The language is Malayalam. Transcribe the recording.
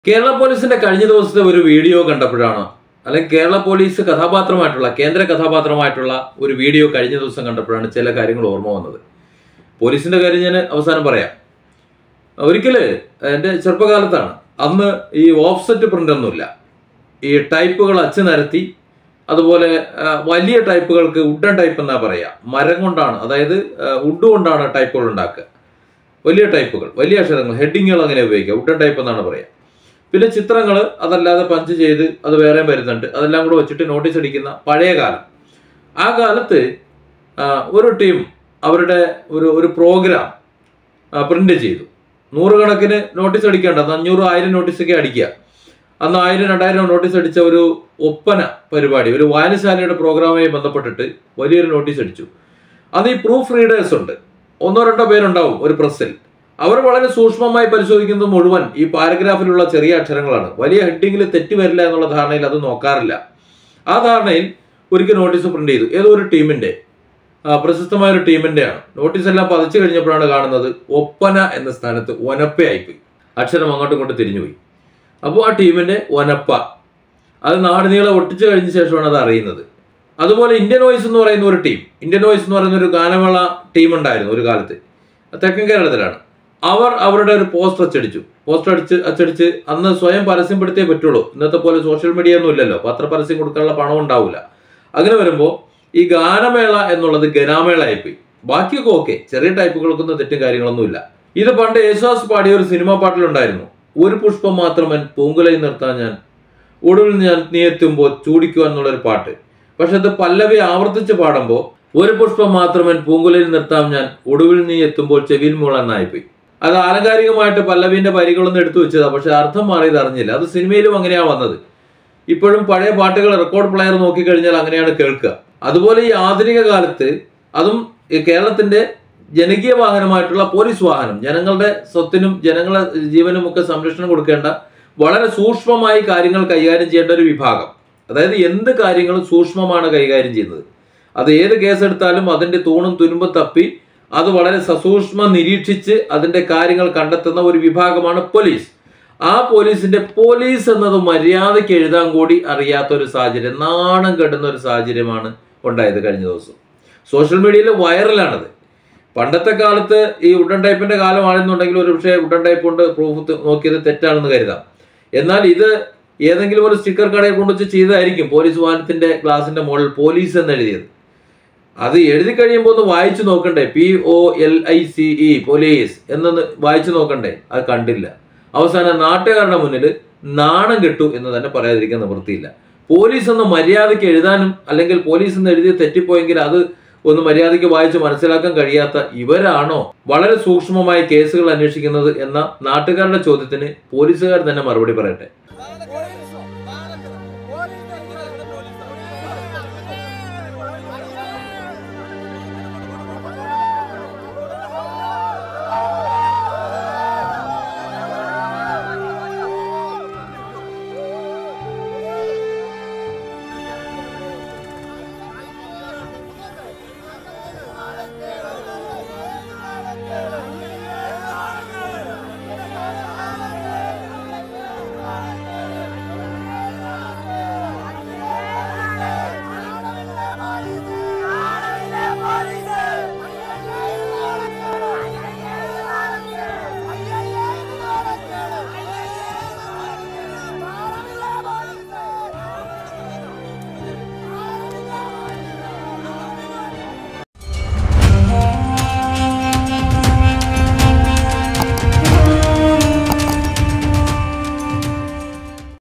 കേരള പോലീസിന്റെ കഴിഞ്ഞ ദിവസത്തെ ഒരു വീഡിയോ കണ്ടപ്പോഴാണ്, അല്ലെങ്കിൽ കേരള പോലീസ് കഥാപാത്രമായിട്ടുള്ള കേന്ദ്ര കഥാപാത്രമായിട്ടുള്ള ഒരു വീഡിയോ കഴിഞ്ഞ ദിവസം കണ്ടപ്പോഴാണ് ചില കാര്യങ്ങൾ ഓർമ്മ വന്നത്. പോലീസിന്റെ കാര്യം ഞാൻ അവസാനം പറയാം. ഒരിക്കല് എൻ്റെ ചെറുപ്പകാലത്താണ്, അന്ന് ഈ ഓഫ്സെറ്റ് പ്രിന്റ് ഒന്നുമില്ല. ഈ ടൈപ്പുകൾ അച്ചു നിരത്തി, അതുപോലെ വലിയ ടൈപ്പുകൾക്ക് വുഡൻ ടൈപ്പ് എന്നാ പറയാ, മരം കൊണ്ടാണ്, അതായത് വുഡ് കൊണ്ടാണ് ടൈപ്പുകൾ ഉണ്ടാക്കുക. വലിയ ടൈപ്പുകൾ, വലിയ അക്ഷരങ്ങൾ, ഹെഡിങ്ങുകൾ അങ്ങനെ ഉപയോഗിക്കുക, വുഡൻ ടൈപ്പ് എന്നാണ് പറയുക. പിന്നെ ചിത്രങ്ങൾ അതല്ലാതെ പഞ്ച് ചെയ്ത് അത് വേറെ വരുന്നുണ്ട്. അതെല്ലാം കൂടെ വെച്ചിട്ട് നോട്ടീസ് അടിക്കുന്ന പഴയ കാലം. ആ കാലത്ത് ഒരു ടീം അവരുടെ ഒരു പ്രോഗ്രാം പ്രിന്റ് ചെയ്തു. നൂറുകണക്കിന് നോട്ടീസ് അടിക്കേണ്ട, 500, 1000 നോട്ടീസൊക്കെ അടിക്കുക. അന്ന് 1000, 2000 നോട്ടീസ് അടിച്ച ഒരു ഒപ്പന പരിപാടി, ഒരു വായനശാലയുടെ പ്രോഗ്രാമുമായി ബന്ധപ്പെട്ടിട്ട് വലിയൊരു നോട്ടീസ് അടിച്ചു. അന്ന് ഈ പ്രൂഫ് റീഡേഴ്സ് ഉണ്ട്, 1-2 പേരുണ്ടാവും ഒരു പ്രസ്സിൽ. അവർ വളരെ സൂക്ഷ്മമായി പരിശോധിക്കുന്നത് മുഴുവൻ ഈ പാരഗ്രാഫിലുള്ള ചെറിയ അക്ഷരങ്ങളാണ്. വലിയ ഹെഡിങ്ങിൽ തെറ്റ് വരില്ല എന്നുള്ള ധാരണയിൽ അത് നോക്കാറില്ല. ആ ധാരണയിൽ ഒരിക്കൽ നോട്ടീസ് പ്രിന്റ് ചെയ്തു. ഏതോ ഒരു ടീമിന്റെ, പ്രശസ്തമായ ഒരു ടീമിന്റെയാണ്. നോട്ടീസ് എല്ലാം പതിച്ചു കഴിഞ്ഞപ്പോഴാണ് കാണുന്നത് ഒപ്പന എന്ന സ്ഥാനത്ത് ഒനപ്പയായിപ്പോയി. അക്ഷരം അങ്ങോട്ടും ഇങ്ങോട്ടും തിരിഞ്ഞുപോയി. അപ്പോൾ ആ ടീമിന്റെ ഒനപ്പ അത് നാടുനീളെ ഒട്ടിച്ചു കഴിഞ്ഞ ശേഷമാണ് അത് അറിയുന്നത്. അതുപോലെ ഇന്ത്യൻ വോയിസ് എന്ന് പറയുന്ന ഒരു ടീം, ഇന്ത്യൻ വോയിസ് എന്ന് പറയുന്ന ഒരു ഗാനമേള ടീം ഉണ്ടായിരുന്നു ഒരു കാലത്ത്, തെക്കൻ കേരളത്തിലാണ്. അവർ അവരുടെ ഒരു പോസ്റ്റർ അച്ചടിച്ച് അന്ന് സ്വയം പരസ്യപ്പെടുത്തിയേ പറ്റുള്ളൂ. ഇന്നത്തെ പോലെ സോഷ്യൽ മീഡിയ ഒന്നും ഇല്ലല്ലോ, പത്രപരസ്യം കൊടുക്കാനുള്ള പണം ഉണ്ടാവില്ല. അങ്ങനെ വരുമ്പോൾ ഈ ഗാനമേള എന്നുള്ളത് ഗനാമേള ആയിപ്പോയി. ബാക്കിയൊക്കെ ഓക്കെ, ചെറിയ ടൈപ്പുകൾക്കൊന്നും തെറ്റും കാര്യങ്ങളൊന്നുമില്ല. ഇത് പണ്ട് യേശുദാസ് പാടിയ ഒരു സിനിമാ പാട്ടിലുണ്ടായിരുന്നു. ഒരു പുഷ്പം മാത്രമൻ പൂങ്കുലയിൽ നിർത്താൻ ഞാൻ, ഒടുവിൽ ഞാൻ നീ എത്തുമ്പോൾ ചൂടിക്കുക എന്നുള്ളൊരു പാട്ട്. പക്ഷെ അത് പല്ലവി ആവർത്തിച്ച് പാടുമ്പോൾ ഒരു പുഷ്പം മാത്രമൻ പൂങ്കുലയിൽ നിർത്താം ഞാൻ, ഒടുവിൽ നീ എത്തുമ്പോൾ ചെവിയിൽ മൂളെന്നായിപ്പോയി. അത് ആലങ്കാരികമായിട്ട് പല്ലവിന്റെ വരികളൊന്നും എടുത്തു വെച്ചതാ, പക്ഷെ അർത്ഥം മാറിയത് അറിഞ്ഞില്ല. അത് സിനിമയിലും അങ്ങനെയാണ് വന്നത്. ഇപ്പോഴും പഴയ പാട്ടുകൾ റെക്കോർഡ് പ്ലെയർ നോക്കിക്കഴിഞ്ഞാൽ അങ്ങനെയാണ് കേൾക്കുക. അതുപോലെ ഈ ആധുനിക കാലത്ത്, അതും കേരളത്തിന്റെ ജനകീയ വാഹനമായിട്ടുള്ള പോലീസ് വാഹനം, ജനങ്ങളുടെ സ്വത്തിനും ജനങ്ങളുടെ ജീവനും ഒക്കെ സംരക്ഷണം കൊടുക്കേണ്ട, വളരെ സൂക്ഷ്മമായി കാര്യങ്ങൾ കൈകാര്യം ചെയ്യേണ്ട ഒരു വിഭാഗം. അതായത് എന്ത് കാര്യങ്ങളും സൂക്ഷ്മമാണ് കൈകാര്യം ചെയ്യുന്നത്. അത് ഏത് കേസെടുത്താലും അതിന്റെ തൂണും തുരുമ്പും തപ്പി അത് വളരെ സസൂക്ഷ്മം നിരീക്ഷിച്ച് അതിന്റെ കാര്യങ്ങൾ കണ്ടെത്തുന്ന ഒരു വിഭാഗമാണ് പോലീസ്. ആ പോലീസിന്റെ പോലീസ് എന്നത് മര്യാദയ്ക്ക് എഴുതാൻ കൂടി അറിയാത്ത ഒരു സാഹചര്യം, നാണം കെടുന്ന ഒരു സാഹചര്യമാണ് ഉണ്ടായത് കഴിഞ്ഞ ദിവസം. സോഷ്യൽ മീഡിയയിൽ വൈറലാണത്. പണ്ടത്തെ കാലത്ത് ഈ വുഡൻ ടൈപ്പിന്റെ കാലമാണെന്നുണ്ടെങ്കിൽ ഒരു പക്ഷേ വുഡൻ ടൈപ്പ് കൊണ്ട് പ്രൂഫ് നോക്കിയത് തെറ്റാണെന്ന് കരുതാം. എന്നാൽ ഇത് ഏതെങ്കിലും ഒരു സ്റ്റിക്കർ കടയിൽ കൊണ്ടുവച്ച് ചെയ്തതായിരിക്കും. പോലീസ് വാഹനത്തിന്റെ ഗ്ലാസിന്റെ മുകളിൽ പോലീസ് എന്ന് എഴുതിയത്. അത് എഴുതി കഴിയുമ്പോൾ ഒന്ന് വായിച്ചു നോക്കണ്ടേ, POLICE പോലീസ് എന്നൊന്ന് വായിച്ചു നോക്കണ്ടേ? അത് കണ്ടില്ല. അവസാനം നാട്ടുകാരുടെ മുന്നിൽ നാണം കെട്ടു എന്ന് തന്നെ പറയാതിരിക്കാൻ നിവൃത്തിയില്ല. പോലീസ് എന്ന് മര്യാദയ്ക്ക് എഴുതാനും, അല്ലെങ്കിൽ പോലീസ് എന്ന് എഴുതി തെറ്റിപ്പോയെങ്കിൽ അത് ഒന്ന് മര്യാദയ്ക്ക് വായിച്ച് മനസ്സിലാക്കാൻ കഴിയാത്ത ഇവരാണോ വളരെ സൂക്ഷ്മമായി കേസുകൾ അന്വേഷിക്കുന്നത് എന്ന നാട്ടുകാരുടെ ചോദ്യത്തിന് പോലീസുകാർ തന്നെ മറുപടി പറയട്ടെ.